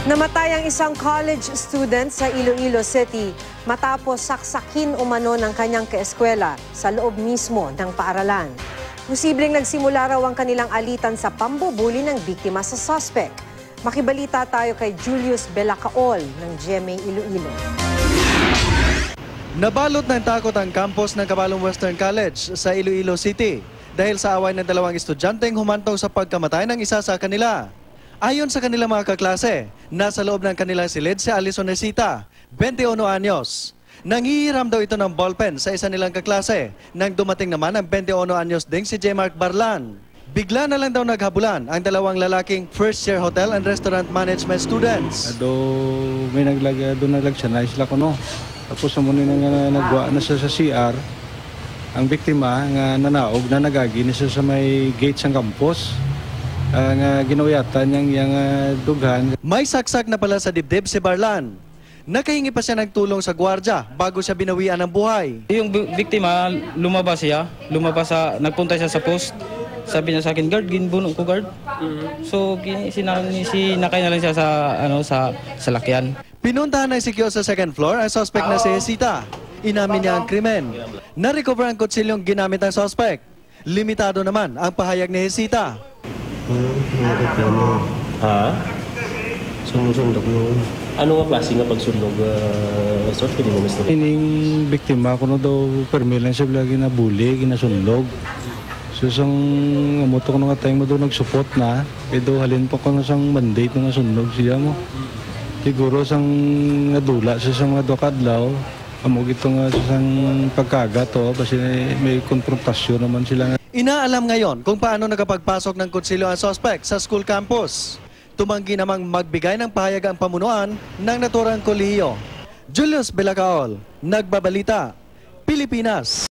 Namatay ang isang college student sa Iloilo City matapos saksakin umano ng kanyang kaeskwela sa loob mismo ng paaralan. Posibleng nagsimula raw ang kanilang alitan sa pambubuli ng biktima sa suspect. Makibalita tayo kay Julius Belacaol ng GMA Iloilo. Nabalot ng takot ang campus ng Cabalong Western College sa Iloilo City dahil sa away ng dalawang estudyanteng humantong sa pagkamatay ng isa sa kanila. Ayon sa kanilang mga kaklase, nasa loob ng kanilang silid si Alison Nesita, 21 anyos. Nanghihiram daw ito ng ballpen sa isa nilang kaklase nang dumating naman ang 21 anyos ding si J. Mark Barlan. Bigla na lang daw naghabulan ang dalawang lalaking first-year hotel and restaurant management students. May naglagsanay sila kuno. Tapos naman nagwa na siya sa CR. Ang biktima nga nanaog na nagagi na siya sa may gate sa campus. Ang ginawayatan niyang dughan. May saksak na pala sa dibdib si Barlan. Nakahingi pa siya ng tulong sa gwardya bago siya binawian ng buhay. Yung biktima, nagpunta siya sa post. Sabi niya sa akin, guard, ginbuno ko guard. So, sinakay na lang siya sa lakyan. Pinuntahan ng CQ sa second floor ang suspect na si Nesita. Inamin niya ang krimen. Na-recover ang kutsilyong ginamit ng suspect. Limitado naman ang pahayag ni Nesita. Ha? Sundok mo. Ano nga klase nga pagsunog? Sort, pwede mo gusto? Ining biktima ko na daw permil lang siya lagi na buli, ginasunog. So sang amoto ko nga tayong mo daw nagsupport na. Pero halin pa ko na sang mandate na nasunog siya mo. Siguro sang nadula sa mga dokadlaw. Amog ito nga sa pagkagat kasi may konfrontasyon naman sila. Inaalam ngayon kung paano nakapagpasok ng kutsilyo ang suspect sa school campus. Tumanggi namang magbigay ng pahayag ang pamunuan ng naturang kolehiyo. Julius Belacaol, Nagbabalita, Pilipinas.